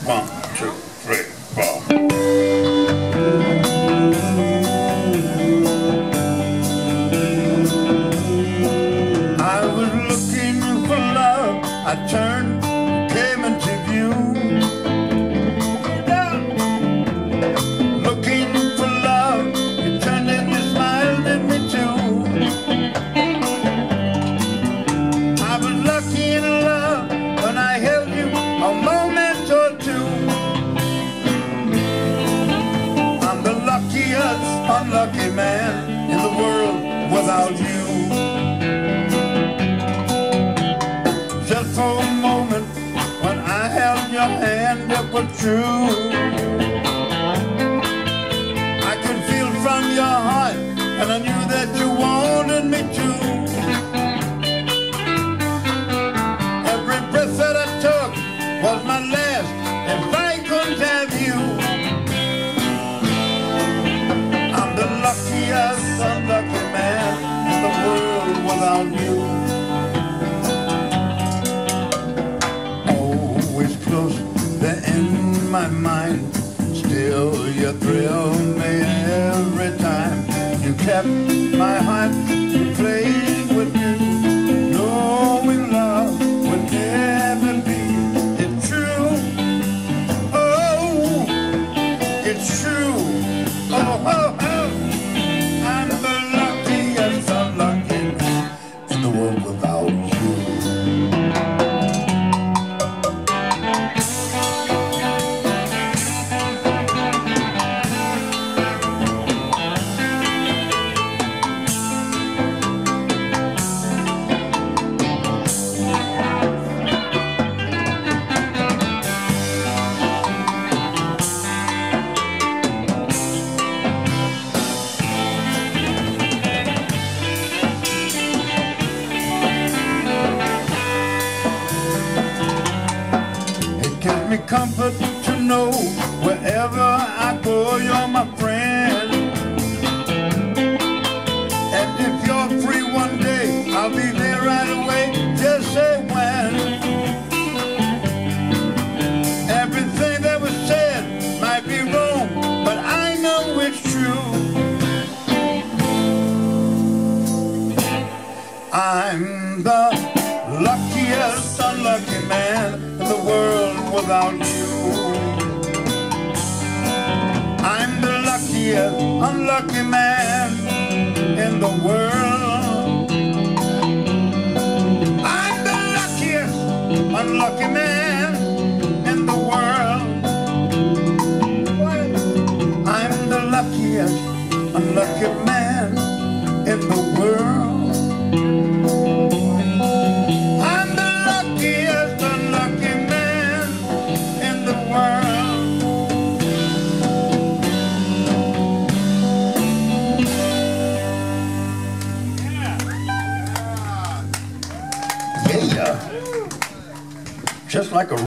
1, 2, 3, 4. I was looking for love. I turned, came into view. Looking for love. You turned and you smiled at me too. I was lucky in love when I held you a moment or two. I'm the luckiest unlucky man in the world without you. Just for a moment when I held your hand, it was true. I could feel from your heart, and I knew that you wanted me to. Every breath that I took was my last if I couldn't have you. I'm the luckiest unlucky man in the world without you. Always close there in my mind, still you thrill me every time. You kept my heart playing with you, knowing love would never be. It's true, oh, it's true, oh, oh, oh. I'm the luckiest unlucky man in the world without you. Me comfort to know wherever I go you're my friend. And if you're free one day, I'll be there right away. Just say when. Everything that was said might be wrong, but I know it's true. I'm the luckiest unlucky man in the world without you. I'm the luckiest unlucky man in the world. I'm the luckiest unlucky man in the world. I'm the luckiest unlucky man in the world. Yeah, just like a